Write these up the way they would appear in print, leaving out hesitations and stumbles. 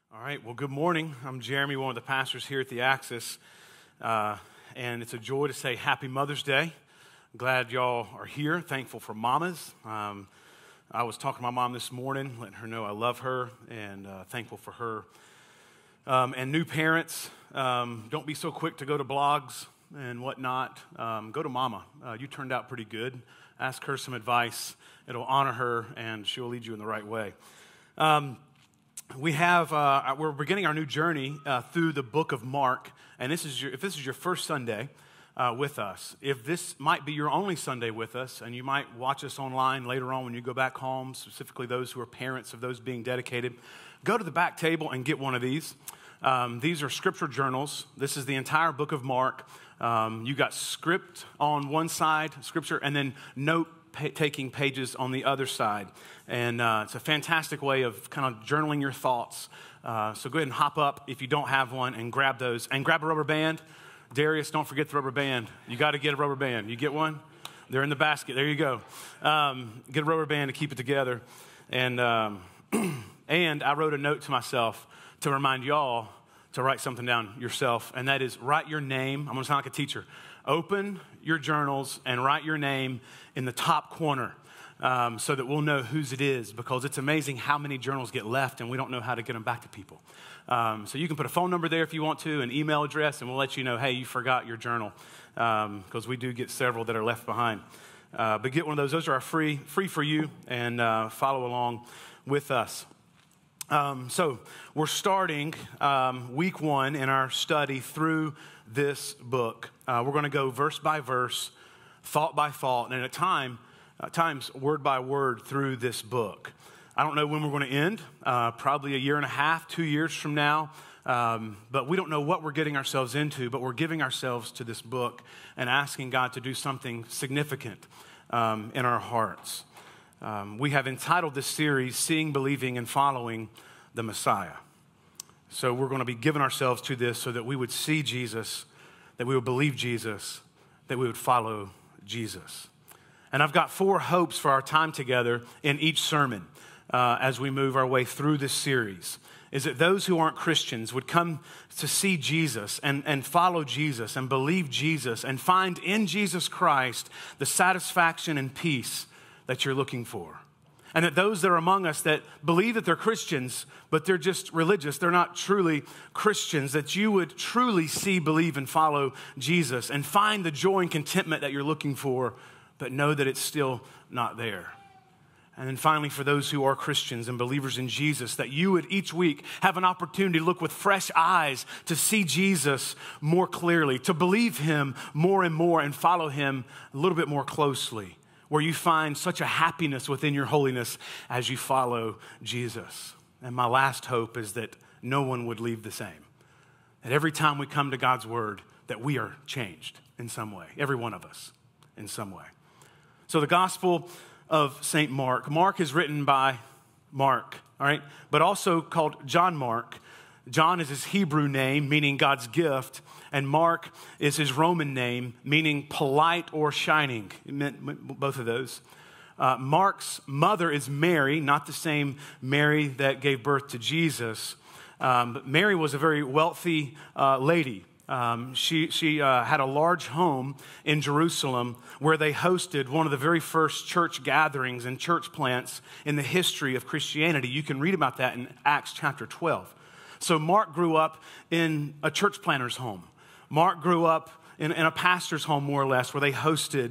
All right, well, good morning. I'm Jeremy, one of the pastors here at the Axis, and it's a joy to say Happy Mother's Day. Glad y'all are here. Thankful for mamas. I was talking to my mom this morning, letting her know I love her, and thankful for her. And new parents, don't be so quick to go to blogs and whatnot. Go to mama. You turned out pretty good. Ask her some advice. It'll honor her, and she'll lead you in the right way. We're beginning our new journey through the book of Mark, and if this is your first Sunday with us, if this might be your only Sunday with us, and you might watch us online later on when you go back home, specifically those who are parents of those being dedicated, go to the back table and get one of these. These are scripture journals. This is the entire book of Mark. You got script on one side, scripture, and then note-taking pages on the other side. And it's a fantastic way of kind of journaling your thoughts. So go ahead and hop up if you don't have one and grab those. And grab a rubber band. Darius, don't forget the rubber band. You got to get a rubber band. You get one? They're in the basket. There you go. Get a rubber band to keep it together. And and I wrote a note to myself to remind y'all to write something down yourself. And that is write your name. I'm going to sound like a teacher. Open your journals and write your name in the top corner. So that we'll know whose it is, because it's amazing how many journals get left and we don't know how to get them back to people. So you can put a phone number there if you want to, an email address, and we'll let you know, hey, you forgot your journal, because we do get several that are left behind. But get one of those. Those are free for you, and follow along with us. So we're starting week 1 in our study through this book. We're going to go verse by verse, thought by thought, and at times word by word through this book. I don't know when we're going to end, probably a year and a half, 2 years from now, but we don't know what we're getting ourselves into, but we're giving ourselves to this book and asking God to do something significant in our hearts. We have entitled this series, Seeing, Believing, and Following the Messiah. So we're going to be giving ourselves to this so that we would see Jesus, that we would believe Jesus, that we would follow Jesus. And I've got 4 hopes for our time together in each sermon as we move our way through this series. Is that those who aren't Christians would come to see Jesus and follow Jesus and believe Jesus and find in Jesus Christ the satisfaction and peace that you're looking for. And that those that are among us that believe that they're Christians, but they're just religious, they're not truly Christians, that you would truly see, believe, and follow Jesus and find the joy and contentment that you're looking for, but know that it's still not there. And then finally, for those who are Christians and believers in Jesus, that you would each week have an opportunity to look with fresh eyes to see Jesus more clearly, to believe him more and more and follow him a little bit more closely, where you find such a happiness within your holiness as you follow Jesus. And my last hope is that no one would leave the same. That every time we come to God's word, that we are changed in some way, every one of us in some way. So the Gospel of St. Mark. Mark is written by Mark, all right, but also called John Mark. John is his Hebrew name, meaning God's gift, and Mark is his Roman name, meaning polite or shining. It meant both of those. Mark's mother is Mary, not the same Mary that gave birth to Jesus, but Mary was a very wealthy lady. She had a large home in Jerusalem where they hosted one of the very first church gatherings and church plants in the history of Christianity. You can read about that in Acts chapter 12. So Mark grew up in a church planter's home. Mark grew up in a pastor's home, more or less, where they hosted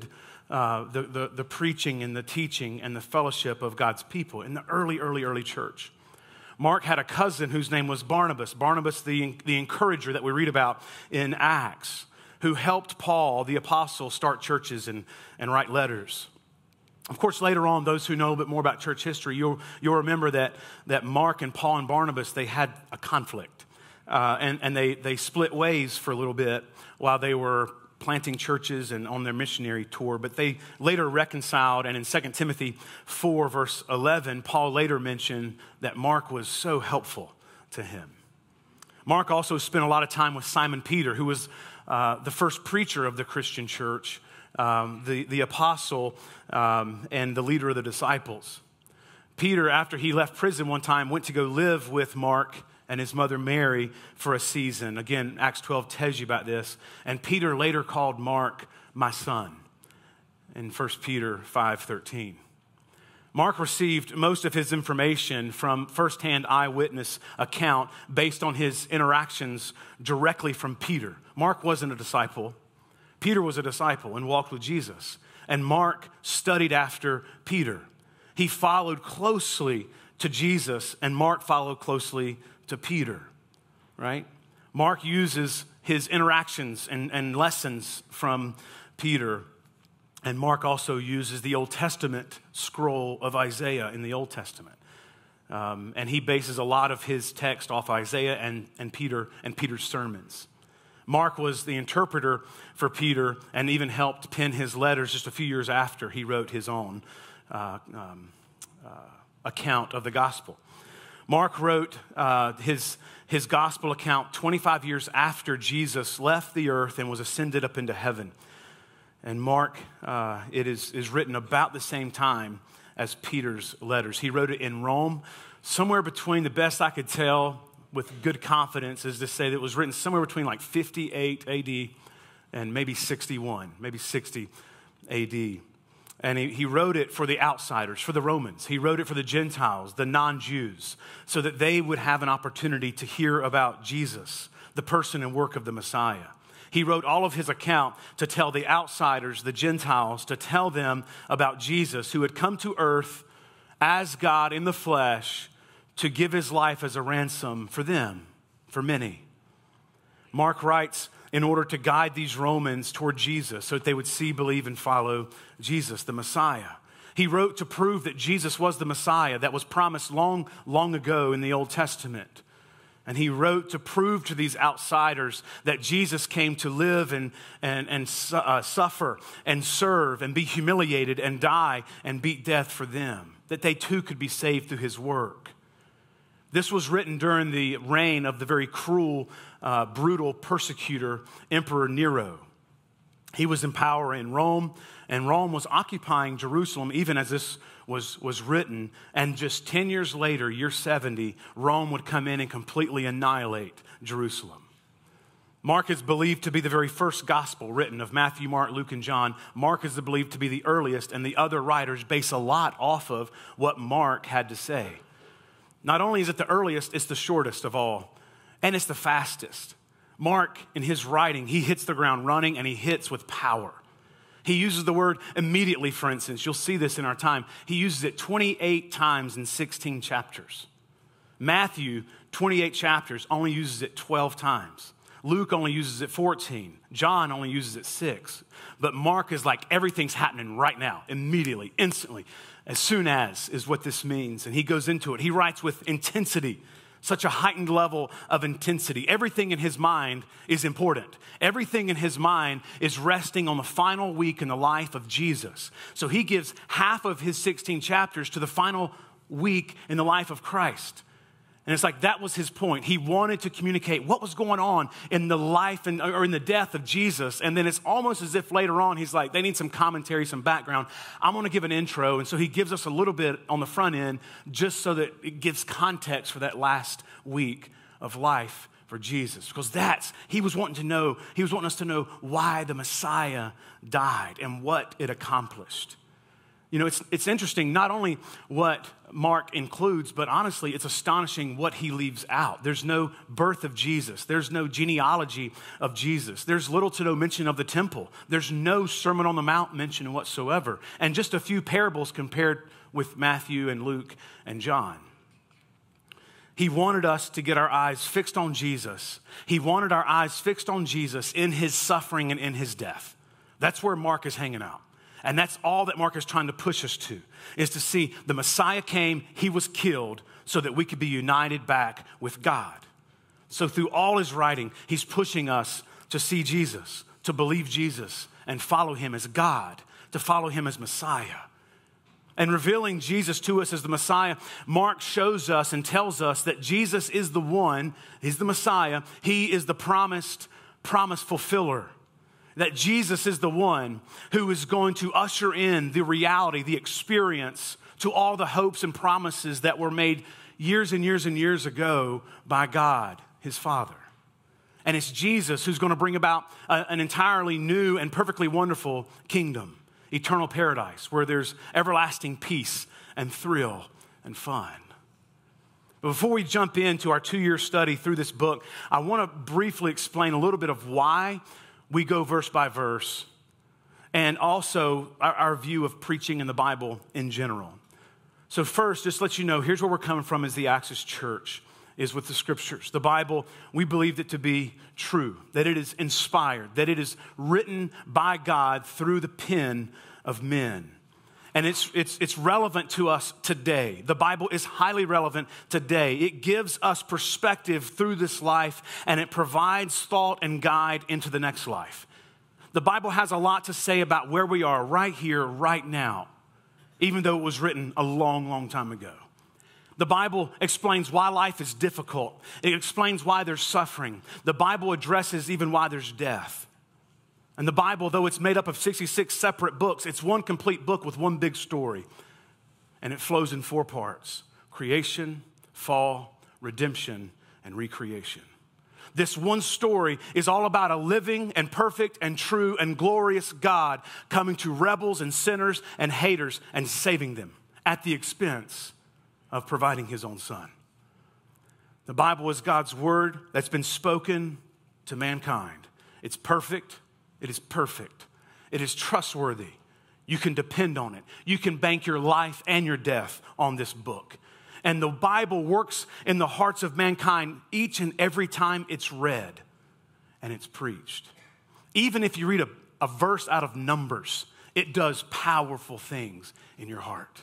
the preaching and the teaching and the fellowship of God's people in the early church. Mark had a cousin whose name was Barnabas. Barnabas, the encourager that we read about in Acts, who helped Paul, the apostle, start churches and write letters. Of course, later on, those who know a little bit more about church history, you'll remember that Mark and Paul and Barnabas, they had a conflict. And they split ways for a little bit while they were planting churches and on their missionary tour, but they later reconciled, and in 2 Timothy 4, verse 11, Paul later mentioned that Mark was so helpful to him. Mark also spent a lot of time with Simon Peter, who was the first preacher of the Christian church, the apostle, and the leader of the disciples. Peter, after he left prison one time, went to go live with Mark and his mother Mary for a season. Again, Acts 12 tells you about this. And Peter later called Mark my son in 1 Peter 5:13. Mark received most of his information from firsthand eyewitness account based on his interactions directly from Peter. Mark wasn't a disciple. Peter was a disciple and walked with Jesus. And Mark studied after Peter. He followed closely to Jesus, and Mark followed closely to Peter, right? Mark uses his interactions and lessons from Peter, and Mark also uses the Old Testament scroll of Isaiah in the Old Testament. And he bases a lot of his text off Isaiah and Peter's sermons. Mark was the interpreter for Peter and even helped pen his letters just a few years after he wrote his own account of the gospel. Mark wrote his gospel account 25 years after Jesus left the earth and was ascended up into heaven. And Mark, it is written about the same time as Peter's letters. He wrote it in Rome, somewhere between, the best I could tell with good confidence is to say that it was written somewhere between like 58 AD and maybe 61, maybe 60 AD. And he wrote it for the outsiders, for the Romans. He wrote it for the Gentiles, the non-Jews, so that they would have an opportunity to hear about Jesus, the person and work of the Messiah. He wrote all of his account to tell the outsiders, the Gentiles, to tell them about Jesus, who had come to earth as God in the flesh to give his life as a ransom for them, for many. Mark writes in order to guide these Romans toward Jesus so that they would see, believe, and follow Jesus, the Messiah. He wrote to prove that Jesus was the Messiah that was promised long, long ago in the Old Testament. And he wrote to prove to these outsiders that Jesus came to live and suffer and serve and be humiliated and die and beat death for them, that they too could be saved through his work. This was written during the reign of the very cruel, brutal persecutor, Emperor Nero. He was in power in Rome, and Rome was occupying Jerusalem even as this was written. And just 10 years later, year 70, Rome would come in and completely annihilate Jerusalem. Mark is believed to be the very first gospel written of Matthew, Mark, Luke, and John. Mark is believed to be the earliest, and the other writers base a lot off of what Mark had to say. Not only is it the earliest, it's the shortest of all, and it's the fastest. Mark, in his writing, he hits the ground running, and he hits with power. He uses the word immediately, for instance. You'll see this in our time. He uses it 28 times in 16 chapters. Matthew, 28 chapters, only uses it 12 times. Luke only uses it 14. John only uses it 6. But Mark is like everything's happening right now, immediately, instantly. As soon as is what this means. And he goes into it. He writes with intensity, such a heightened level of intensity. Everything in his mind is important. Everything in his mind is resting on the final week in the life of Jesus. So he gives half of his 16 chapters to the final week in the life of Christ. And it's like that was his point. He wanted to communicate what was going on in the life or in the death of Jesus. And then it's almost as if later on he's like, they need some commentary, some background. I'm going to give an intro. And so he gives us a little bit on the front end just so that it gives context for that last week of life for Jesus. Because he was wanting us to know why the Messiah died and what it accomplished. You know, it's interesting, not only what Mark includes, but honestly, it's astonishing what he leaves out. There's no birth of Jesus. There's no genealogy of Jesus. There's little to no mention of the temple. There's no Sermon on the Mount mention whatsoever. And just a few parables compared with Matthew and Luke and John. He wanted us to get our eyes fixed on Jesus. He wanted our eyes fixed on Jesus in his suffering and in his death. That's where Mark is hanging out. And that's all that Mark is trying to push us to, is to see the Messiah came, he was killed, so that we could be united back with God. So through all his writing, he's pushing us to see Jesus, to believe Jesus, and follow him as God, to follow him as Messiah. And revealing Jesus to us as the Messiah, Mark shows us and tells us that Jesus is the one, he's the Messiah, he is the promise fulfiller. That Jesus is the one who is going to usher in the reality, the experience to all the hopes and promises that were made years and years and years ago by God, his Father. And it's Jesus who's going to bring about an entirely new and perfectly wonderful kingdom, eternal paradise, where there's everlasting peace and thrill and fun. But before we jump into our 2-year study through this book, I want to briefly explain a little bit of why we go verse by verse, and also our view of preaching in the Bible in general. So first, just to let you know, here's where we're coming from as the Axis Church, is with the Scriptures. The Bible, we believed it to be true, that it is inspired, that it is written by God through the pen of men. And it's relevant to us today. The Bible is highly relevant today. It gives us perspective through this life, and it provides thought and guide into the next life. The Bible has a lot to say about where we are right here, right now, even though it was written a long, long time ago. The Bible explains why life is difficult. It explains why there's suffering. The Bible addresses even why there's death. And the Bible, though it's made up of 66 separate books, it's one complete book with one big story. And it flows in 4 parts: creation, fall, redemption, and recreation. This one story is all about a living and perfect and true and glorious God coming to rebels and sinners and haters and saving them at the expense of providing his own Son. The Bible is God's word that's been spoken to mankind. It's perfect. It is perfect. It is trustworthy. You can depend on it. You can bank your life and your death on this book. And the Bible works in the hearts of mankind each and every time it's read and it's preached. Even if you read a verse out of Numbers, it does powerful things in your heart.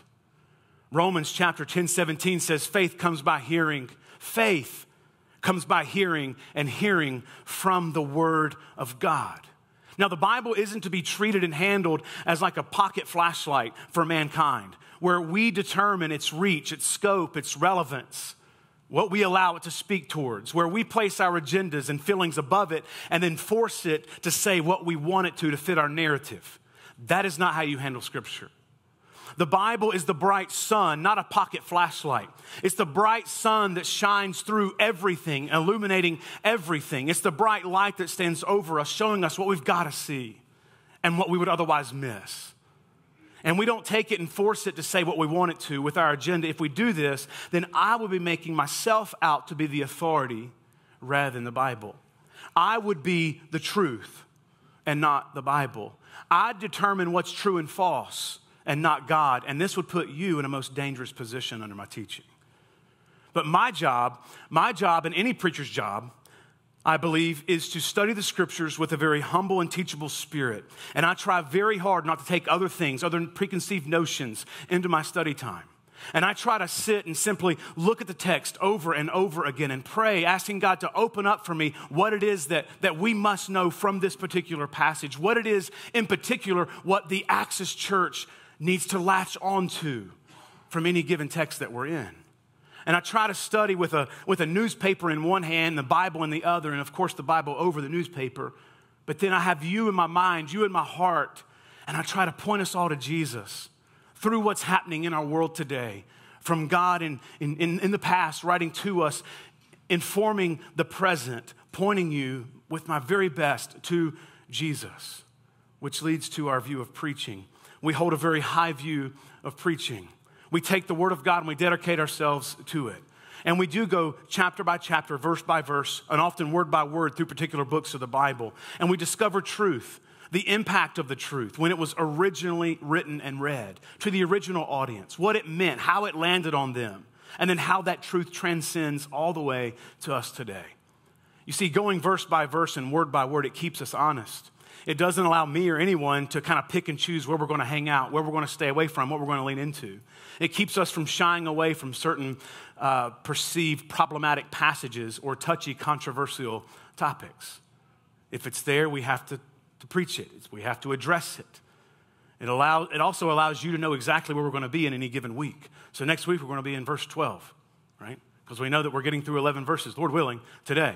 Romans chapter 10:17 says, faith comes by hearing. Faith comes by hearing, and hearing from the word of God. Now, the Bible isn't to be treated and handled as like a pocket flashlight for mankind, where we determine its reach, its scope, its relevance, what we allow it to speak towards, where we place our agendas and feelings above it and then force it to say what we want it to fit our narrative. That is not how you handle Scripture. The Bible is the bright sun, not a pocket flashlight. It's the bright sun that shines through everything, illuminating everything. It's the bright light that stands over us, showing us what we've got to see and what we would otherwise miss. And we don't take it and force it to say what we want it to with our agenda. If we do this, then I will be making myself out to be the authority rather than the Bible. I would be the truth and not the Bible. I'd determine what's true and false and not God, and this would put you in a most dangerous position under my teaching. But my job and any preacher's job, I believe, is to study the Scriptures with a very humble and teachable spirit. And I try very hard not to take other things, other preconceived notions into my study time. And I try to sit and simply look at the text over and over again and pray, asking God to open up for me what it is that we must know from this particular passage, what it is in particular, what the Axis Church needs to latch onto from any given text that we're in. And I try to study with a newspaper in one hand, the Bible in the other, and of course the Bible over the newspaper. But then I have you in my mind, you in my heart, and I try to point us all to Jesus through what's happening in our world today, from God in the past writing to us, informing the present, pointing you with my very best to Jesus, which leads to our view of preaching. We hold a very high view of preaching. We take the Word of God and we dedicate ourselves to it. And we do go chapter by chapter, verse by verse, and often word by word through particular books of the Bible. And we discover truth, the impact of the truth when it was originally written and read to the original audience, what it meant, how it landed on them, and then how that truth transcends all the way to us today. You see, going verse by verse and word by word, it keeps us honest. It doesn't allow me or anyone to kind of pick and choose where we're going to hang out, where we're going to stay away from, what we're going to lean into. It keeps us from shying away from certain perceived problematic passages or touchy, controversial topics. If it's there, we have to preach it. We have to address it. It also allows you to know exactly where we're going to be in any given week. So next week, we're going to be in verse 12, right? Because we know that we're getting through 11 verses, Lord willing, today.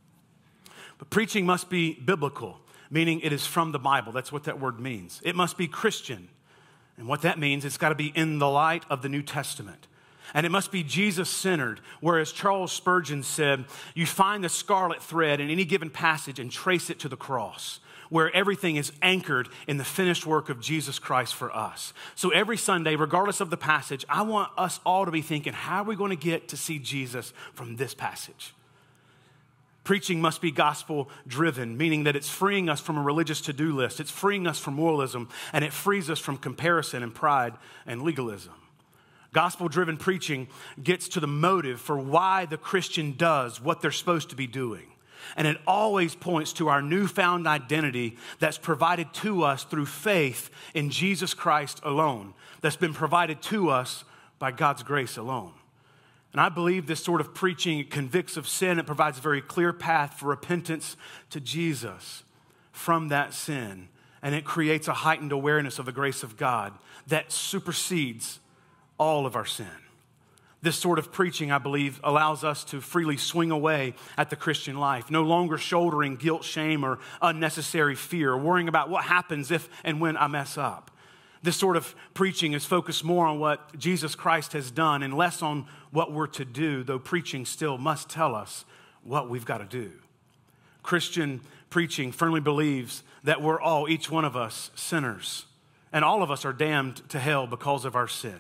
But preaching must be biblical, meaning it is from the Bible. That's what that word means. It must be Christian. And what that means, it's got to be in the light of the New Testament. And it must be Jesus-centered, whereas Charles Spurgeon said, you find the scarlet thread in any given passage and trace it to the cross, where everything is anchored in the finished work of Jesus Christ for us. So every Sunday, regardless of the passage, I want us all to be thinking, how are we going to get to see Jesus from this passage? Preaching must be gospel-driven, meaning that it's freeing us from a religious to-do list. It's freeing us from moralism, and it frees us from comparison and pride and legalism. Gospel-driven preaching gets to the motive for why the Christian does what they're supposed to be doing. And it always points to our newfound identity that's provided to us through faith in Jesus Christ alone, that's been provided to us by God's grace alone. And I believe this sort of preaching convicts of sin. It provides a very clear path for repentance to Jesus from that sin. And it creates a heightened awareness of the grace of God that supersedes all of our sin. This sort of preaching, I believe, allows us to freely swing away at the Christian life, no longer shouldering guilt, shame, or unnecessary fear, worrying about what happens if and when I mess up. This sort of preaching is focused more on what Jesus Christ has done and less on what we're to do, though preaching still must tell us what we've got to do. Christian preaching firmly believes that we're all, each one of us, sinners, and all of us are damned to hell because of our sin.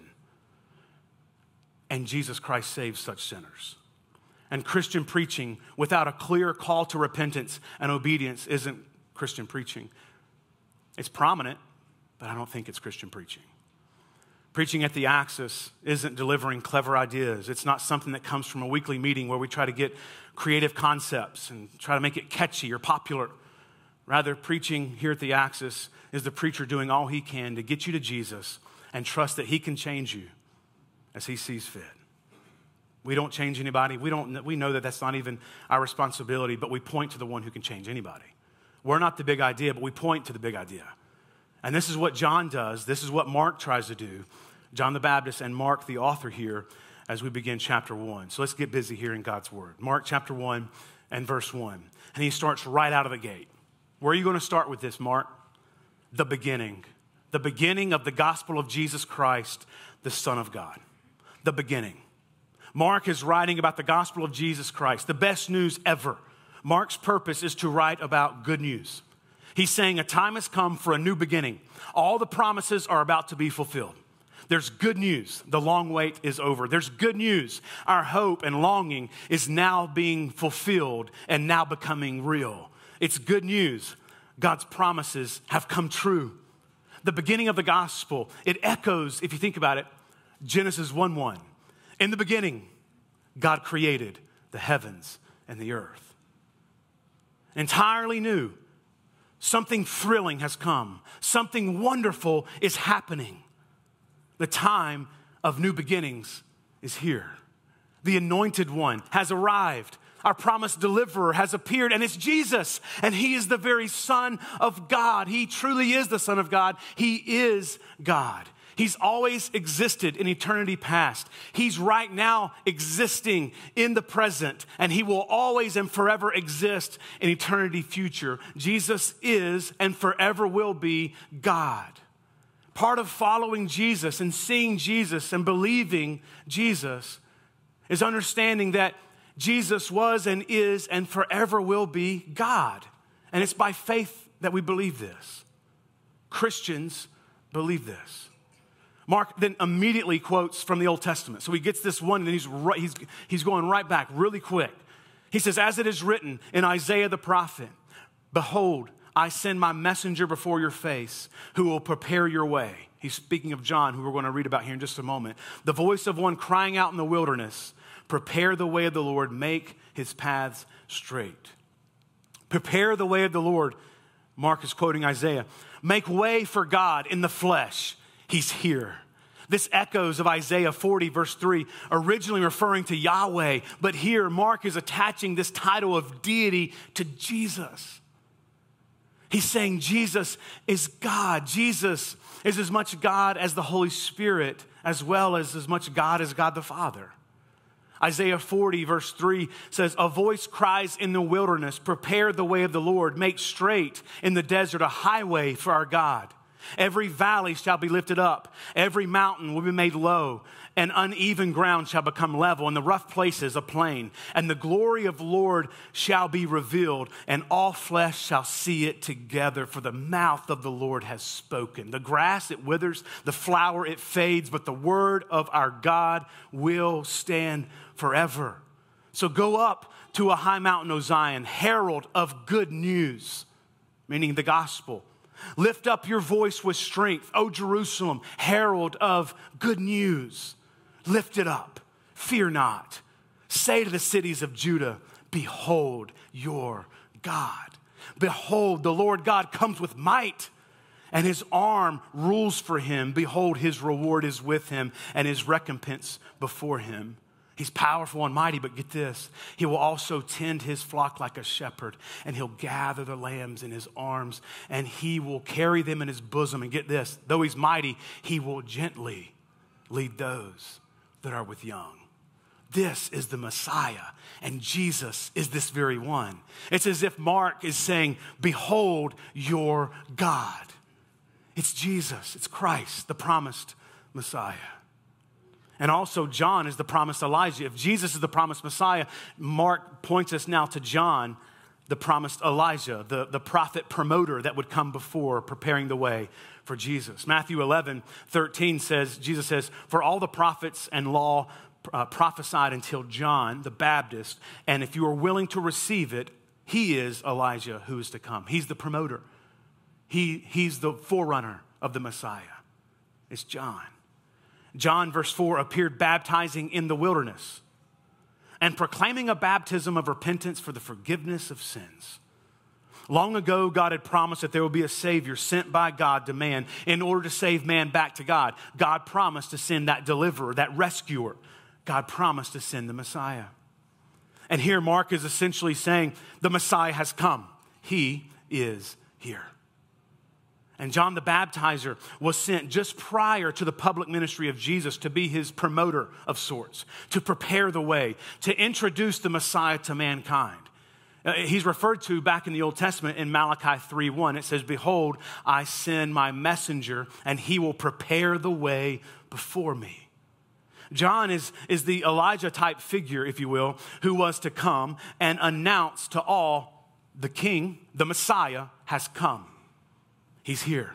And Jesus Christ saves such sinners. And Christian preaching without a clear call to repentance and obedience isn't Christian preaching. It's prominent, but I don't think it's Christian preaching. Preaching at the Axis isn't delivering clever ideas. It's not something that comes from a weekly meeting where we try to get creative concepts and try to make it catchy or popular. Rather, preaching here at the Axis is the preacher doing all he can to get you to Jesus and trust that he can change you as he sees fit. We don't change anybody. We know that that's not even our responsibility, but we point to the one who can change anybody. We're not the big idea, but we point to the big idea. And this is what John does. This is what Mark tries to do. John the Baptist and Mark, the author here, as we begin chapter 1. So let's get busy here in God's word. Mark chapter 1 and verse 1. And he starts right out of the gate. Where are you going to start with this, Mark? The beginning. The beginning of the gospel of Jesus Christ, the Son of God. The beginning. Mark is writing about the gospel of Jesus Christ, the best news ever. Mark's purpose is to write about good news. He's saying a time has come for a new beginning. All the promises are about to be fulfilled. There's good news. The long wait is over. There's good news. Our hope and longing is now being fulfilled and now becoming real. It's good news. God's promises have come true. The beginning of the gospel, it echoes, if you think about it, Genesis 1:1. In the beginning, God created the heavens and the earth. Entirely new. Something thrilling has come. Something wonderful is happening. The time of new beginnings is here. The anointed one has arrived. Our promised deliverer has appeared, and it's Jesus. And he is the very Son of God. He truly is the Son of God. He is God. He's always existed in eternity past. He's right now existing in the present, and he will always and forever exist in eternity future. Jesus is and forever will be God. Part of following Jesus and seeing Jesus and believing Jesus is understanding that Jesus was and is and forever will be God. And it's by faith that we believe this. Christians believe this. Mark then immediately quotes from the Old Testament. So he gets this one and he's going right back really quick. He says, as it is written in Isaiah the prophet, behold, I send my messenger before your face who will prepare your way. He's speaking of John, who we're going to read about here in just a moment. The voice of one crying out in the wilderness, prepare the way of the Lord, make his paths straight. Prepare the way of the Lord. Mark is quoting Isaiah. Make way for God in the flesh. He's here. This echoes of Isaiah 40, verse 3, originally referring to Yahweh, but here Mark is attaching this title of deity to Jesus. He's saying Jesus is God. Jesus is as much God as the Holy Spirit, as well as much God as God the Father. Isaiah 40, verse 3 says, a voice cries in the wilderness, prepare the way of the Lord, make straight in the desert a highway for our God. Every valley shall be lifted up. Every mountain will be made low, and uneven ground shall become level, and the rough places a plain. And the glory of the Lord shall be revealed, and all flesh shall see it together, for the mouth of the Lord has spoken. The grass, it withers, the flower, it fades, but the word of our God will stand forever. So go up to a high mountain, O Zion, herald of good news, meaning the gospel. Lift up your voice with strength, O Jerusalem, herald of good news. Lift it up, fear not. Say to the cities of Judah, behold your God. Behold, the Lord God comes with might, and his arm rules for him. Behold, his reward is with him, and his recompense before him. He's powerful and mighty, but get this. He will also tend his flock like a shepherd, and he'll gather the lambs in his arms, and he will carry them in his bosom. And get this, though he's mighty, he will gently lead those that are with young. This is the Messiah, and Jesus is this very one. It's as if Mark is saying, behold your God. It's Jesus, it's Christ, the promised Messiah. And also John is the promised Elijah. If Jesus is the promised Messiah, Mark points us now to John, the promised Elijah, the prophet promoter that would come before, preparing the way for Jesus. Matthew 11:13 says, Jesus says, for all the prophets and law prophesied until John the Baptist, and if you are willing to receive it, he is Elijah who is to come. He's the promoter. He's the forerunner of the Messiah. It's John. John, verse 4, appeared baptizing in the wilderness and proclaiming a baptism of repentance for the forgiveness of sins. Long ago, God had promised that there would be a Savior sent by God to man in order to save man back to God. God promised to send that deliverer, that rescuer. God promised to send the Messiah. And here Mark is essentially saying the Messiah has come. He is here. And John the Baptizer was sent just prior to the public ministry of Jesus to be his promoter of sorts, to prepare the way, to introduce the Messiah to mankind. He's referred to back in the Old Testament in Malachi 3:1. It says, behold, I send my messenger, and he will prepare the way before me. John is the Elijah type figure, if you will, who was to come and announce to all the king, the Messiah, has come. He's here.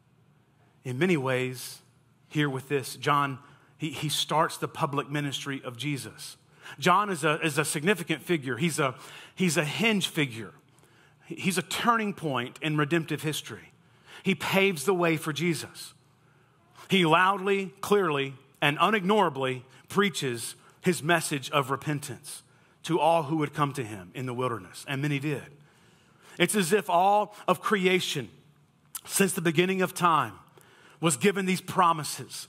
In many ways, here with this, John, he starts the public ministry of Jesus. John is a significant figure. He's a hinge figure. He's a turning point in redemptive history. He paves the way for Jesus. He loudly, clearly, and unignorably preaches his message of repentance to all who would come to him in the wilderness, and many did. It's as if all of creation, since the beginning of time, was given these promises,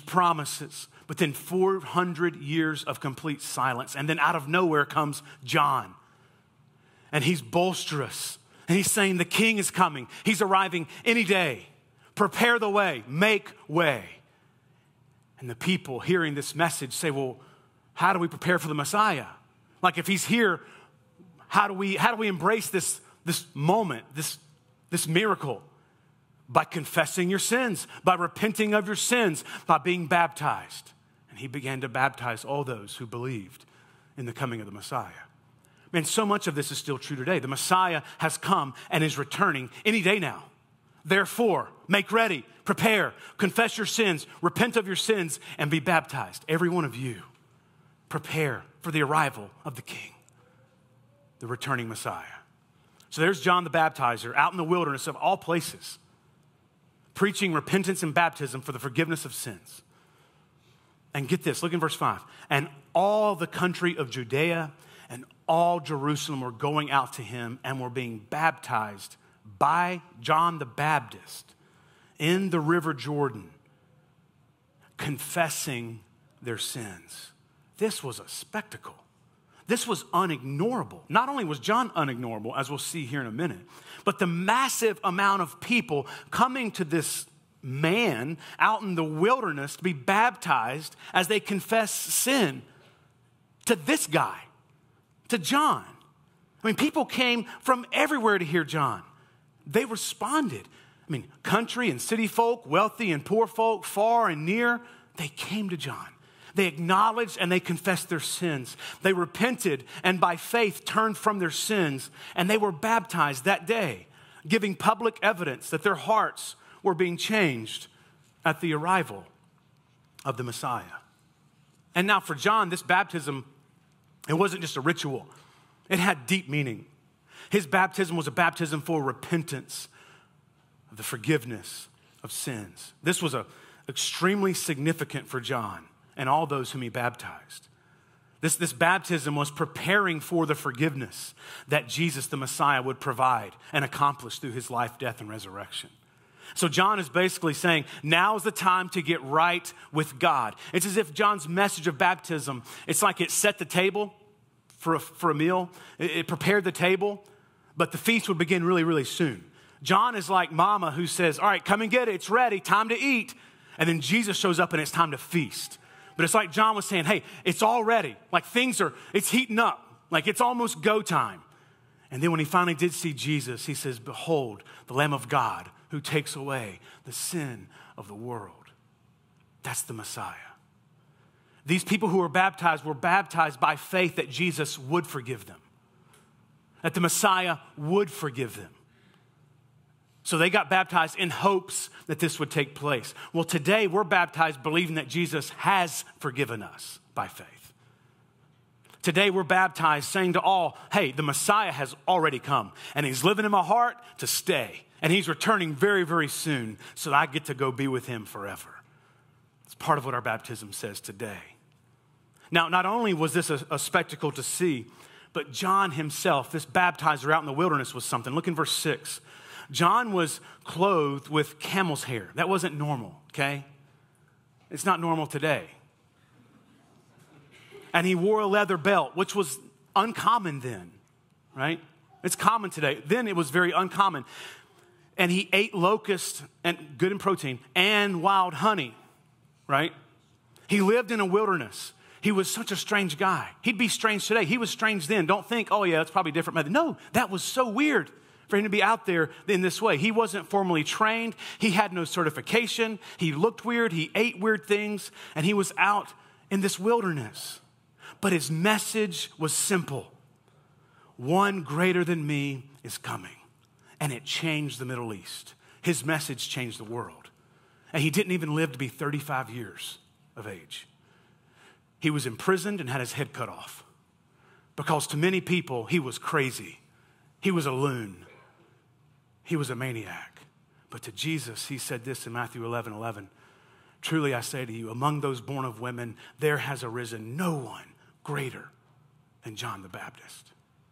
but then 400 years of complete silence. And then out of nowhere comes John. And he's boisterous. And he's saying the king is coming. He's arriving any day. Prepare the way. Make way. And the people hearing this message say, well, how do we prepare for the Messiah? Like if he's here, how do we embrace this moment, this miracle? By confessing your sins, by repenting of your sins, by being baptized. And he began to baptize all those who believed in the coming of the Messiah. Man, so much of this is still true today. The Messiah has come and is returning any day now. Therefore, make ready, prepare, confess your sins, repent of your sins, and be baptized. Every one of you, prepare for the arrival of the King, the returning Messiah. So there's John the Baptizer out in the wilderness of all places, preaching repentance and baptism for the forgiveness of sins. And get this, look in verse 5. And all the country of Judea and all Jerusalem were going out to him and were being baptized by John the Baptist in the river Jordan, confessing their sins. This was a spectacle. This was unignorable. Not only was John unignorable, as we'll see here in a minute, but the massive amount of people coming to this man out in the wilderness to be baptized as they confess sin to this guy, to John. I mean, people came from everywhere to hear John. They responded. I mean, country and city folk, wealthy and poor folk, far and near, they came to John. They acknowledged and they confessed their sins. They repented and by faith turned from their sins, and they were baptized that day, giving public evidence that their hearts were being changed at the arrival of the Messiah. And now for John, this baptism, it wasn't just a ritual. It had deep meaning. His baptism was a baptism for repentance, of the forgiveness of sins. This was extremely significant for John and all those whom he baptized. This baptism was preparing for the forgiveness that Jesus the Messiah would provide and accomplish through his life, death, and resurrection. So John is basically saying, now is the time to get right with God. It's as if John's message of baptism, it's like it set the table for a meal. It prepared the table, but the feast would begin really, really soon. John is like mama who says, all right, come and get it. It's ready. Time to eat. And then Jesus shows up and it's time to feast. But it's like John was saying, hey, it's all ready. Like it's heating up. Like it's almost go time. And then when he finally did see Jesus, he says, behold, the Lamb of God who takes away the sin of the world. That's the Messiah. These people who were baptized by faith that Jesus would forgive them, that the Messiah would forgive them. So they got baptized in hopes that this would take place. Well, today we're baptized believing that Jesus has forgiven us by faith. Today we're baptized saying to all, hey, the Messiah has already come and he's living in my heart to stay. And he's returning very, very soon so that I get to go be with him forever. It's part of what our baptism says today. Now, not only was this a spectacle to see, but John himself, this baptizer out in the wilderness, was something. Look in verse 6. John was clothed with camel's hair. That wasn't normal, okay? It's not normal today. And he wore a leather belt, which was uncommon then, right? It's common today. Then it was very uncommon. And he ate locusts, and good in protein, and wild honey, right? He lived in a wilderness. He was such a strange guy. He'd be strange today. He was strange then. Don't think, oh yeah, that's probably a different method. No, that was so weird for him to be out there in this way. He wasn't formally trained. He had no certification. He looked weird. He ate weird things. And he was out in this wilderness. But his message was simple. One greater than me is coming. And it changed the Middle East. His message changed the world. And he didn't even live to be 35 years of age. He was imprisoned and had his head cut off. Because to many people, he was crazy. He was a loon. He was a maniac. But to Jesus, he said this in Matthew 11:11. Truly I say to you, among those born of women, there has arisen no one greater than John the Baptist.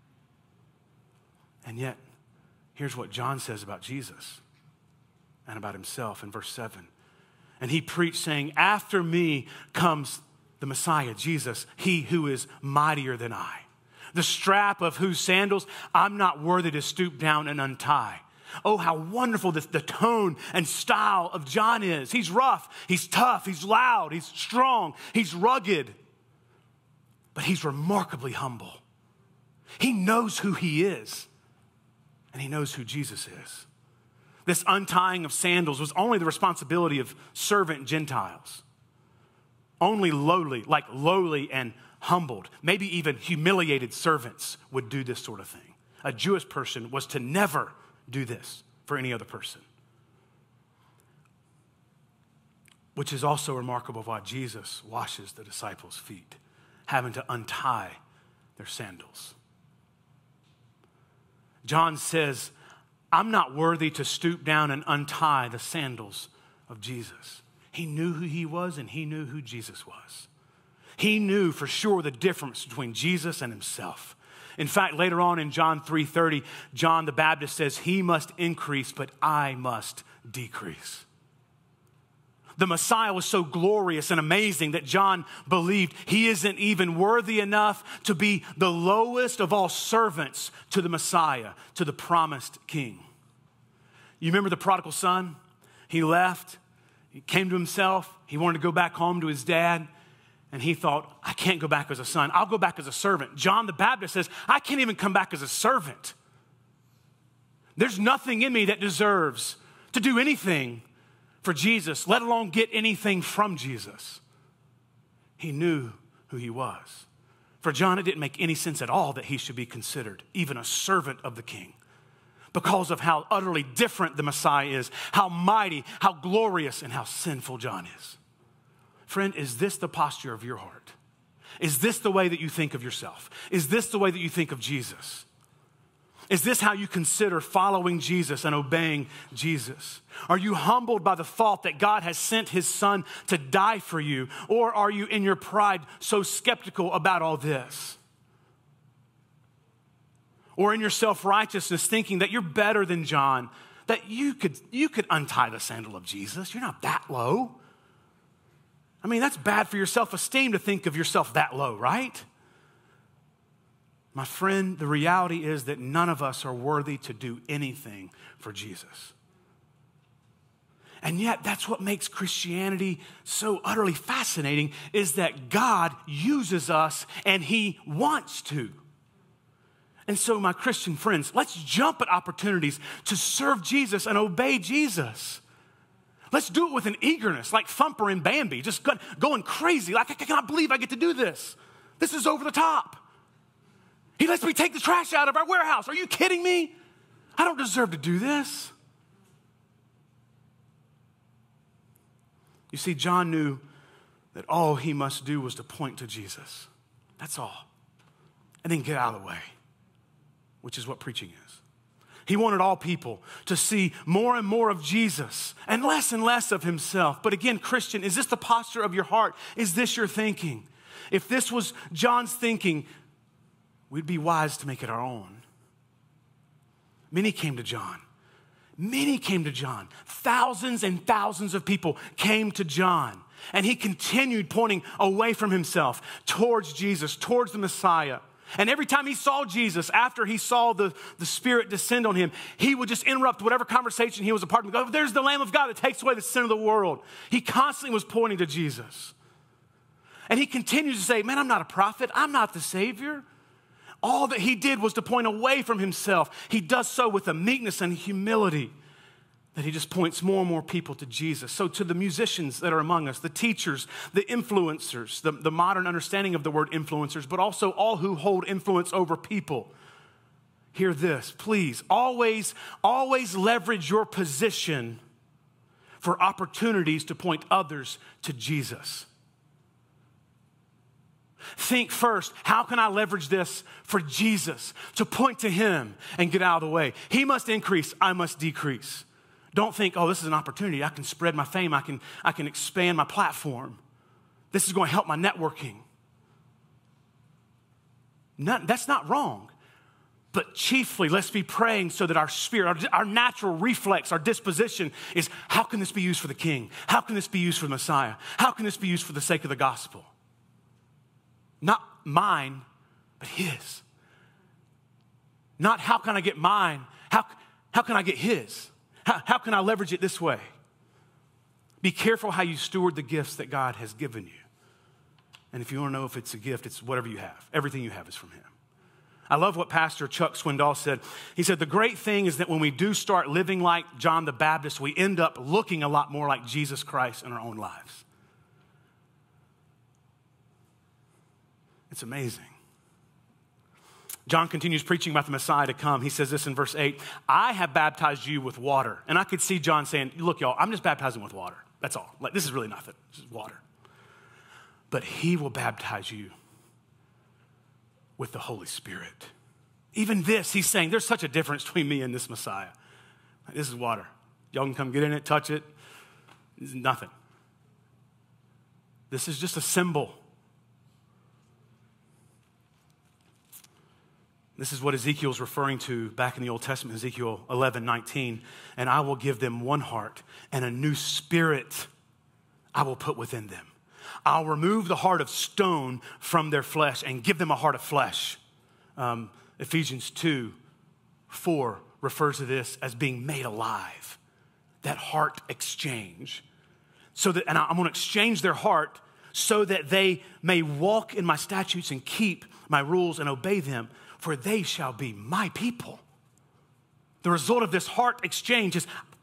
And yet, here's what John says about Jesus and about himself in verse 7. And he preached saying, after me comes the Messiah, Jesus, he who is mightier than I. The strap of whose sandals I'm not worthy to stoop down and untie. Oh, how wonderful the tone and style of John is. He's rough, he's tough, he's loud, he's strong, he's rugged. But he's remarkably humble. He knows who he is, and he knows who Jesus is. This untying of sandals was only the responsibility of servant Gentiles. Only lowly and humbled, maybe even humiliated servants would do this sort of thing. A Jewish person was to never do this for any other person. Which is also remarkable why Jesus washes the disciples' feet, having to untie their sandals. John says, I'm not worthy to stoop down and untie the sandals of Jesus. He knew who he was and he knew who Jesus was. He knew for sure the difference between Jesus and himself. In fact, later on in John 3:30, John the Baptist says, he must increase, but I must decrease. The Messiah was so glorious and amazing that John believed he isn't even worthy enough to be the lowest of all servants to the Messiah, to the promised king. You remember the prodigal son? He left, he came to himself, he wanted to go back home to his dad. And he thought, I can't go back as a son. I'll go back as a servant. John the Baptist says, I can't even come back as a servant. There's nothing in me that deserves to do anything for Jesus, let alone get anything from Jesus. He knew who he was. For John, it didn't make any sense at all that he should be considered even a servant of the King, because of how utterly different the Messiah is, how mighty, how glorious, and how sinful John is. Friend, is this the posture of your heart? Is this the way that you think of yourself? Is this the way that you think of Jesus? Is this how you consider following Jesus and obeying Jesus? Are you humbled by the thought that God has sent his Son to die for you? Or are you in your pride so skeptical about all this? Or in your self-righteousness thinking that you're better than John, that you could untie the sandal of Jesus. You're not that low. I mean, that's bad for your self-esteem to think of yourself that low, right? My friend, the reality is that none of us are worthy to do anything for Jesus. And yet, that's what makes Christianity so utterly fascinating, is that God uses us and he wants to. And so, my Christian friends, let's jump at opportunities to serve Jesus and obey Jesus. Let's do it with an eagerness, like Thumper and Bambi, just going crazy. Like, I cannot believe I get to do this. This is over the top. He lets me take the trash out of our warehouse. Are you kidding me? I don't deserve to do this. You see, John knew that all he must do was to point to Jesus. That's all. And then get out of the way, which is what preaching is. He wanted all people to see more and more of Jesus and less of himself. But again, Christian, is this the posture of your heart? Is this your thinking? If this was John's thinking, we'd be wise to make it our own. Many came to John. Many came to John. Thousands and thousands of people came to John. And he continued pointing away from himself towards Jesus, towards the Messiah. And every time he saw Jesus, after he saw the Spirit descend on him, he would just interrupt whatever conversation he was a part of. Go, there's the Lamb of God that takes away the sin of the world. He constantly was pointing to Jesus. And he continues to say, man, I'm not a prophet. I'm not the Savior. All that he did was to point away from himself. He does so with a meekness and humility that he just points more and more people to Jesus. So to the musicians that are among us, the teachers, the influencers, the modern understanding of the word influencers, but also all who hold influence over people, hear this, please. Always leverage your position for opportunities to point others to Jesus. Think first, how can I leverage this for Jesus, to point to him and get out of the way? He must increase, I must decrease. Don't think, oh, this is an opportunity. I can spread my fame. I can expand my platform. This is going to help my networking. That's not wrong. But chiefly, let's be praying so that our spirit, our natural reflex, our disposition is, how can this be used for the King? How can this be used for the Messiah? How can this be used for the sake of the gospel? Not mine, but his. Not how can I get mine? How can I get his? How can I leverage it this way? Be careful how you steward the gifts that God has given you. And if you want to know if it's a gift, it's whatever you have. Everything you have is from him. I love what Pastor Chuck Swindoll said. He said, the great thing is that when we do start living like John the Baptist, we end up looking a lot more like Jesus Christ in our own lives. It's amazing. John continues preaching about the Messiah to come. He says this in verse 8, I have baptized you with water. And I could see John saying, look, y'all, I'm just baptizing with water. That's all. Like, this is really nothing. This is water. But he will baptize you with the Holy Spirit. Even this, he's saying, there's such a difference between me and this Messiah. Like, this is water. Y'all can come get in it, touch it. It's nothing. This is just a symbol. This is what Ezekiel's referring to back in the Old Testament, Ezekiel 11:19. And I will give them one heart and a new spirit I will put within them. I'll remove the heart of stone from their flesh and give them a heart of flesh. Ephesians 2:4 refers to this as being made alive. That heart exchange. And I'm going to exchange their heart so that they may walk in my statutes and keep my rules and obey them. For they shall be my people. The result of this heart exchange is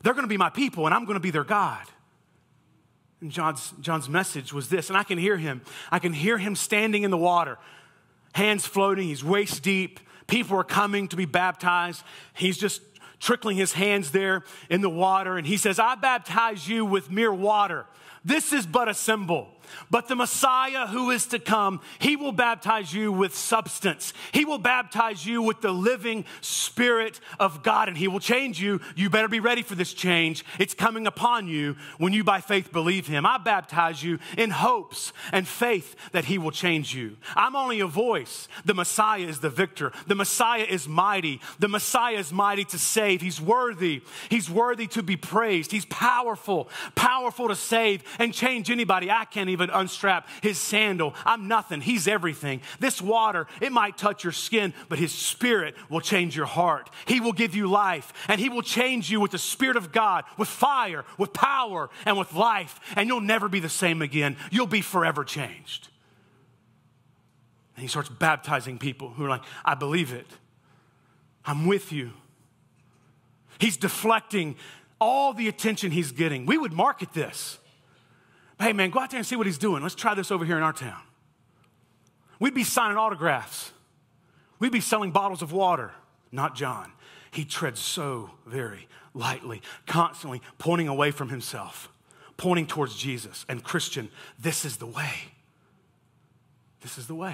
They're going to be my people, and I'm going to be their God. And John's message was this, and I can hear him. I can hear him standing in the water, hands floating, he's waist deep. People are coming to be baptized. He's just trickling his hands there in the water, and he says, I baptize you with mere water. This is but a symbol. But the Messiah who is to come, he will baptize you with substance. He will baptize you with the living Spirit of God, and he will change you. You better be ready for this change. It's coming upon you when you by faith believe him. I baptize you in hopes and faith that he will change you. I'm only a voice. The Messiah is the victor. The Messiah is mighty. The Messiah is mighty to save. He's worthy. He's worthy to be praised. He's powerful to save and change anybody. I can't even unstrap his sandal. I'm nothing. He's everything. This water, it might touch your skin, but his Spirit will change your heart. He will give you life, and he will change you with the Spirit of God, with fire, with power, and with life, and you'll never be the same again. You'll be forever changed. And he starts baptizing people who are like, I believe it. I'm with you. He's deflecting all the attention he's getting. We would market this. Hey, man, go out there and see what he's doing. Let's try this over here in our town. We'd be signing autographs. We'd be selling bottles of water. Not John. He treads so very lightly, constantly pointing away from himself, pointing towards Jesus. And Christian, this is the way. This is the way.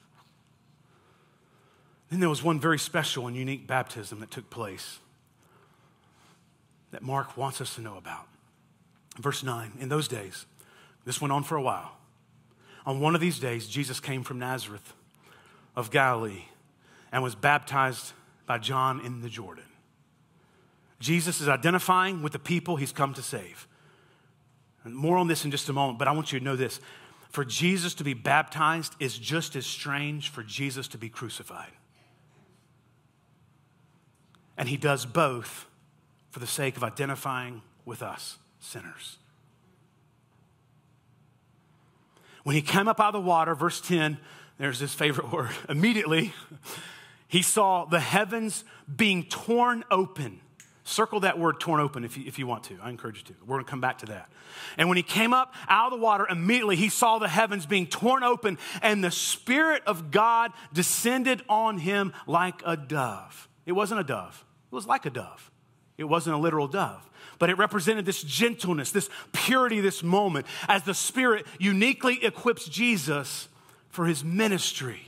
Then there was one very special and unique baptism that took place that Mark wants us to know about. Verse 9, in those days, this went on for a while. On one of these days, Jesus came from Nazareth of Galilee and was baptized by John in the Jordan. Jesus is identifying with the people he's come to save. And more on this in just a moment, but I want you to know this. For Jesus to be baptized is just as strange for Jesus to be crucified. And he does both for the sake of identifying with us, sinners. When he came up out of the water, verse 10, there's his favorite word. Immediately, he saw the heavens being torn open. Circle that word torn open if you want to. I encourage you to. We're going to come back to that. And when he came up out of the water, immediately he saw the heavens being torn open, and the Spirit of God descended on him like a dove. It wasn't a dove. It was like a dove. It wasn't a literal dove. But it represented this gentleness, this purity, this moment, as the Spirit uniquely equips Jesus for his ministry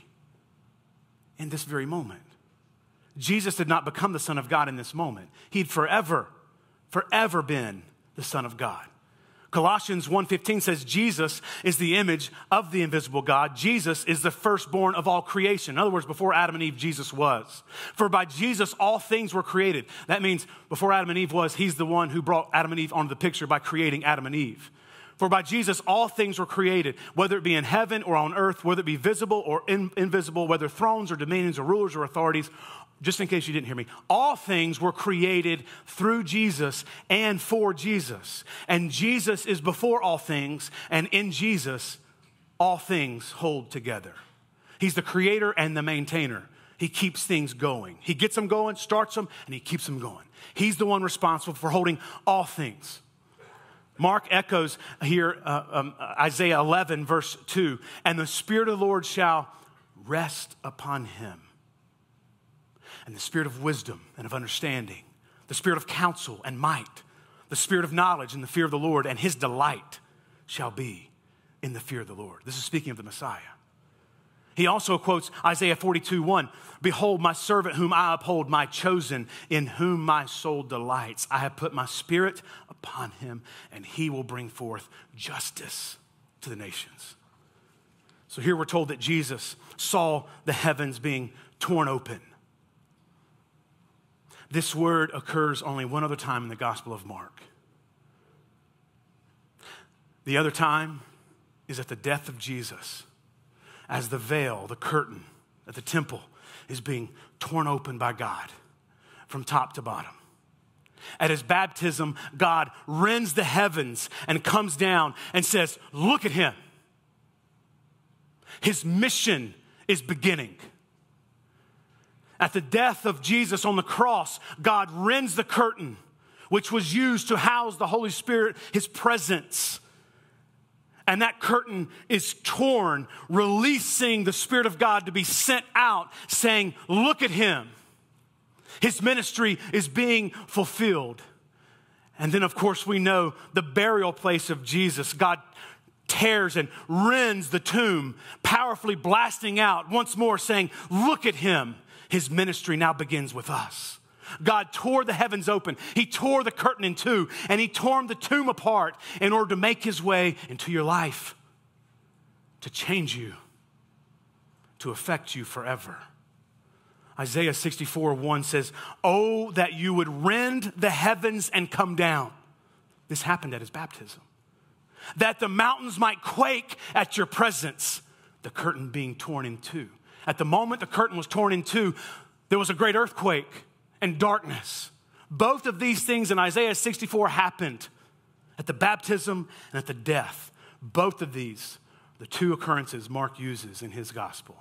in this very moment. Jesus did not become the Son of God in this moment. He'd forever been the Son of God. Colossians 1:15 says Jesus is the image of the invisible God. Jesus is the firstborn of all creation. In other words, before Adam and Eve, Jesus was. For by Jesus, all things were created. That means before Adam and Eve was, he's the one who brought Adam and Eve onto the picture by creating Adam and Eve. For by Jesus, all things were created, whether it be in heaven or on earth, whether it be visible or invisible, whether thrones or dominions or rulers or authorities. Just in case you didn't hear me, all things were created through Jesus and for Jesus. And Jesus is before all things, and in Jesus, all things hold together. He's the creator and the maintainer. He keeps things going. He gets them going, starts them, and he keeps them going. He's the one responsible for holding all things. Mark echoes here Isaiah 11, verse 2, and the Spirit of the Lord shall rest upon him. And the Spirit of wisdom and of understanding, the Spirit of counsel and might, the Spirit of knowledge and the fear of the Lord, and his delight shall be in the fear of the Lord. This is speaking of the Messiah. He also quotes Isaiah 42:1, behold my servant whom I uphold, my chosen, in whom my soul delights. I have put my Spirit upon him, and he will bring forth justice to the nations. So here we're told that Jesus saw the heavens being torn open. This word occurs only one other time in the Gospel of Mark. The other time is at the death of Jesus, as the veil, the curtain at the temple is being torn open by God from top to bottom. At his baptism, God rends the heavens and comes down and says, look at him. His mission is beginning. At the death of Jesus on the cross, God rends the curtain which was used to house the Holy Spirit, his presence. And that curtain is torn, releasing the Spirit of God to be sent out, saying, look at him. His ministry is being fulfilled. And then, of course, we know the burial place of Jesus. God tears and rends the tomb, powerfully blasting out, once more saying, look at him. His ministry now begins with us. God tore the heavens open. He tore the curtain in two, and he tore the tomb apart in order to make his way into your life, to change you, to affect you forever. Isaiah 64:1 says, oh, that you would rend the heavens and come down. This happened at his baptism. That the mountains might quake at your presence, the curtain being torn in two. At the moment the curtain was torn in two, there was a great earthquake and darkness. Both of these things in Isaiah 64 happened at the baptism and at the death. Both of these, the two occurrences Mark uses in his gospel.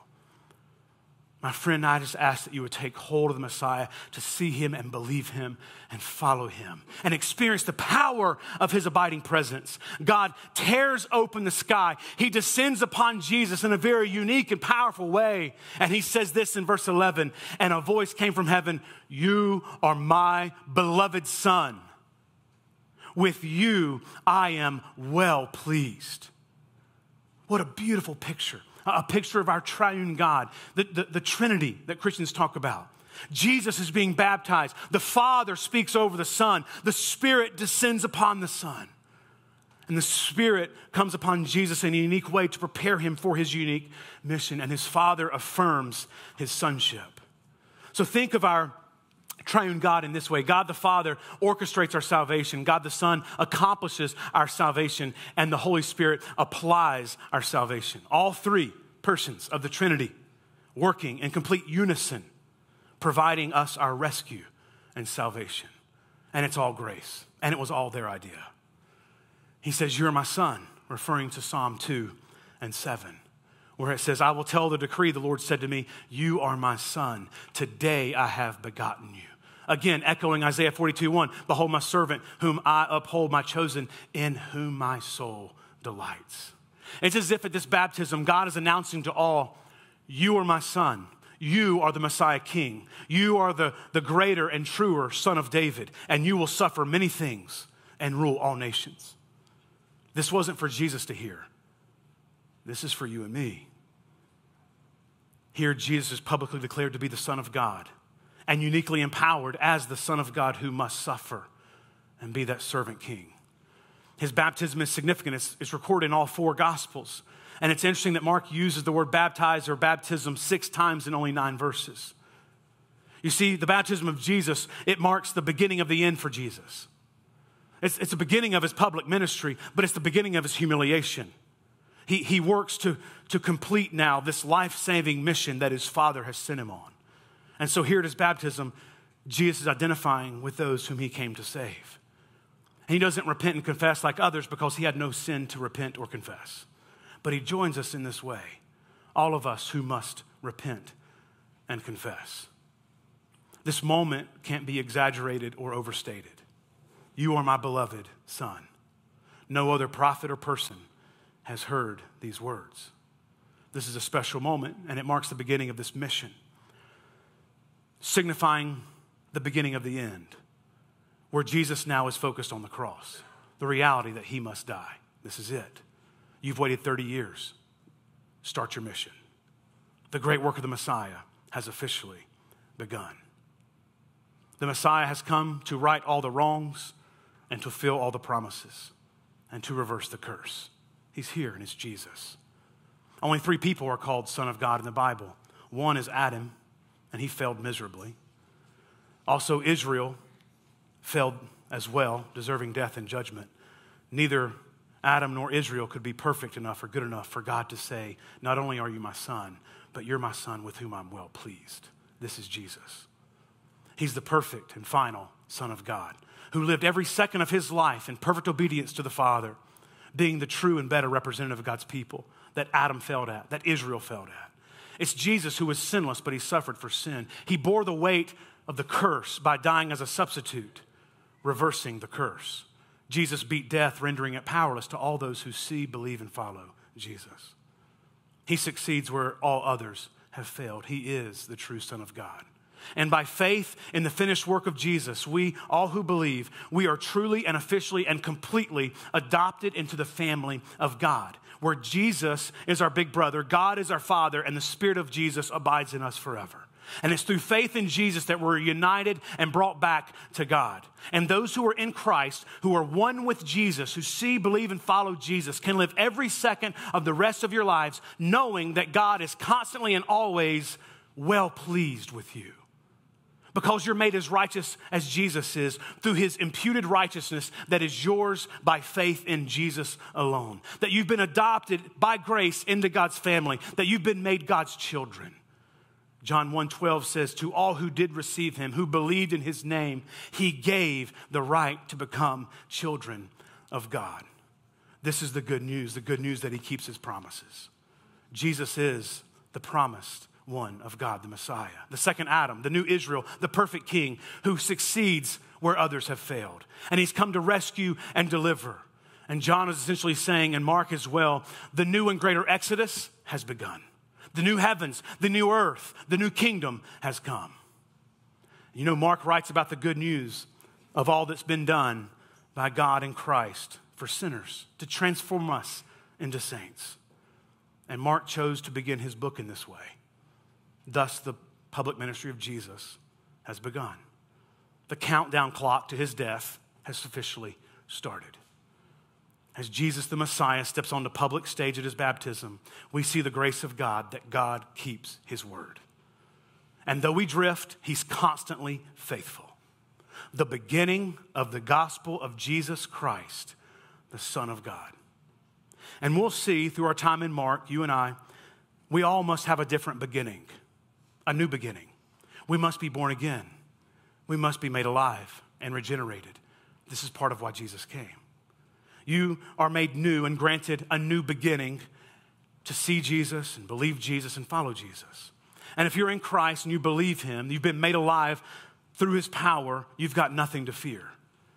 My friend, I just ask that you would take hold of the Messiah to see him and believe him and follow him and experience the power of his abiding presence. God tears open the sky. He descends upon Jesus in a very unique and powerful way. And he says this in verse 11, and a voice came from heaven, you are my beloved Son. With you I am well pleased. What a beautiful picture. A picture of our triune God, the Trinity that Christians talk about. Jesus is being baptized. The Father speaks over the Son. The Spirit descends upon the Son. And the Spirit comes upon Jesus in a unique way to prepare him for his unique mission. And his Father affirms his sonship. So think of our triune God in this way. God the Father orchestrates our salvation. God the Son accomplishes our salvation. And the Holy Spirit applies our salvation. All three persons of the Trinity working in complete unison, providing us our rescue and salvation. And it's all grace. And it was all their idea. He says, you're my Son, referring to Psalm 2:7. Where it says, I will tell the decree, the Lord said to me, you are my Son. Today I have begotten you. Again, echoing Isaiah 42:1, behold my servant, whom I uphold, my chosen, in whom my soul delights. It's as if at this baptism, God is announcing to all, you are my Son. You are the Messiah King. You are the greater and truer Son of David, and you will suffer many things and rule all nations. This wasn't for Jesus to hear. This is for you and me. Here, Jesus is publicly declared to be the Son of God and uniquely empowered as the Son of God who must suffer and be that servant king. His baptism is significant. It's recorded in all four Gospels. And it's interesting that Mark uses the word baptize or baptism 6 times in only 9 verses. You see, the baptism of Jesus, it marks the beginning of the end for Jesus. It's the beginning of his public ministry, but it's the beginning of his humiliation. He works to complete now this life-saving mission that his Father has sent him on. And so here at his baptism, Jesus is identifying with those whom he came to save. And he doesn't repent and confess like others because he had no sin to repent or confess. But he joins us in this way, all of us who must repent and confess. This moment can't be exaggerated or overstated. You are my beloved Son. No other prophet or person has heard these words. This is a special moment, and it marks the beginning of this mission, signifying the beginning of the end, where Jesus now is focused on the cross, the reality that he must die. This is it. You've waited 30 years. Start your mission. The great work of the Messiah has officially begun. The Messiah has come to right all the wrongs and to fulfill all the promises and to reverse the curse. He's here, and it's Jesus. Only 3 people are called Son of God in the Bible. One is Adam, and he failed miserably. Also, Israel failed as well, deserving death and judgment. Neither Adam nor Israel could be perfect enough or good enough for God to say, not only are you my son, but you're my son with whom I'm well pleased. This is Jesus. He's the perfect and final Son of God, who lived every second of his life in perfect obedience to the Father, being the true and better representative of God's people that Adam failed at, that Israel failed at. It's Jesus who was sinless, but he suffered for sin. He bore the weight of the curse by dying as a substitute, reversing the curse. Jesus beat death, rendering it powerless to all those who see, believe, and follow Jesus. He succeeds where all others have failed. He is the true Son of God. And by faith in the finished work of Jesus, we, all who believe, we are truly and officially and completely adopted into the family of God, where Jesus is our big brother, God is our Father, and the Spirit of Jesus abides in us forever. And it's through faith in Jesus that we're united and brought back to God. And those who are in Christ, who are one with Jesus, who see, believe, and follow Jesus, can live every second of the rest of your lives knowing that God is constantly and always well pleased with you. Because you're made as righteous as Jesus is through his imputed righteousness that is yours by faith in Jesus alone. That you've been adopted by grace into God's family. That you've been made God's children. John 1:12 says, to all who did receive him, who believed in his name, he gave the right to become children of God. This is the good news that he keeps his promises. Jesus is the promised one of God, the Messiah, the second Adam, the new Israel, the perfect king who succeeds where others have failed. And he's come to rescue and deliver. And John is essentially saying, and Mark as well, the new and greater Exodus has begun. The new heavens, the new earth, the new kingdom has come. You know, Mark writes about the good news of all that's been done by God in Christ for sinners to transform us into saints. And Mark chose to begin his book in this way. Thus, the public ministry of Jesus has begun. The countdown clock to his death has officially started. As Jesus the Messiah steps on the public stage at his baptism, we see the grace of God that God keeps his word. And though we drift, he's constantly faithful. The beginning of the gospel of Jesus Christ, the Son of God. And we'll see through our time in Mark, you and I, we all must have a different beginning. A new beginning. We must be born again. We must be made alive and regenerated. This is part of why Jesus came. You are made new and granted a new beginning to see Jesus and believe Jesus and follow Jesus. And if you're in Christ and you believe him, you've been made alive through his power, you've got nothing to fear.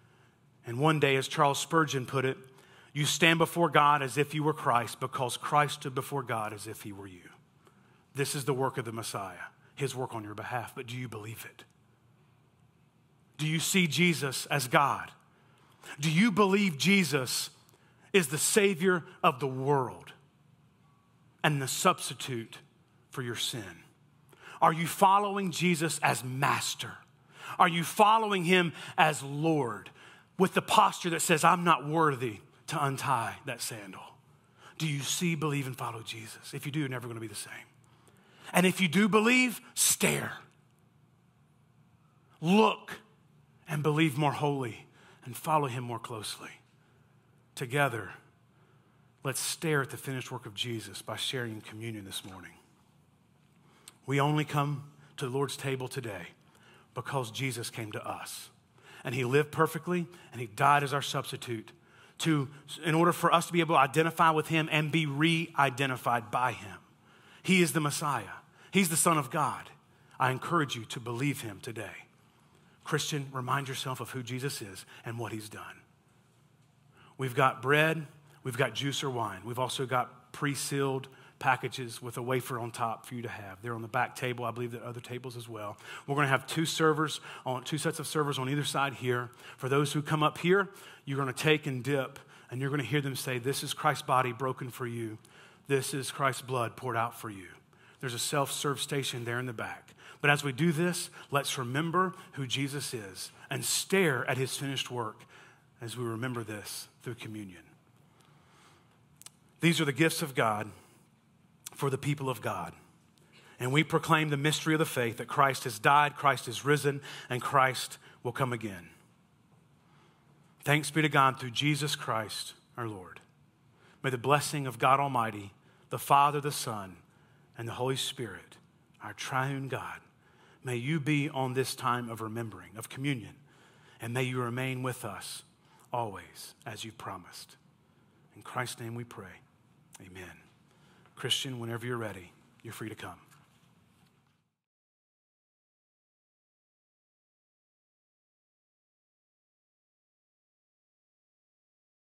And one day, as Charles Spurgeon put it, you stand before God as if you were Christ because Christ stood before God as if he were you. This is the work of the Messiah. His work on your behalf, but do you believe it? Do you see Jesus as God? Do you believe Jesus is the Savior of the world and the substitute for your sin? Are you following Jesus as Master? Are you following him as Lord with the posture that says, I'm not worthy to untie that sandal? Do you see, believe, and follow Jesus? If you do, you're never going to be the same. And if you do believe, stare. Look and believe more wholly and follow him more closely. Together, let's stare at the finished work of Jesus by sharing in communion this morning. We only come to the Lord's table today because Jesus came to us. And he lived perfectly and he died as our substitute in order for us to be able to identify with him and be re-identified by him. He is the Messiah. He's the Son of God. I encourage you to believe him today. Christian, remind yourself of who Jesus is and what he's done. We've got bread, we've got juice or wine. We've also got pre-sealed packages with a wafer on top for you to have. They're on the back table. I believe there are other tables as well. We're going to have two sets of servers on either side here. For those who come up here, you're going to take and dip, and you're going to hear them say, this is Christ's body broken for you. This is Christ's blood poured out for you. There's a self-serve station there in the back. But as we do this, let's remember who Jesus is and stare at his finished work as we remember this through communion. These are the gifts of God for the people of God. And we proclaim the mystery of the faith that Christ has died, Christ is risen, and Christ will come again. Thanks be to God through Jesus Christ, our Lord. May the blessing of God Almighty, the Father, the Son, and the Holy Spirit, our triune God, may you be on this time of remembering, of communion, and may you remain with us always as you've promised. In Christ's name we pray. Amen. Christian, whenever you're ready, you're free to come.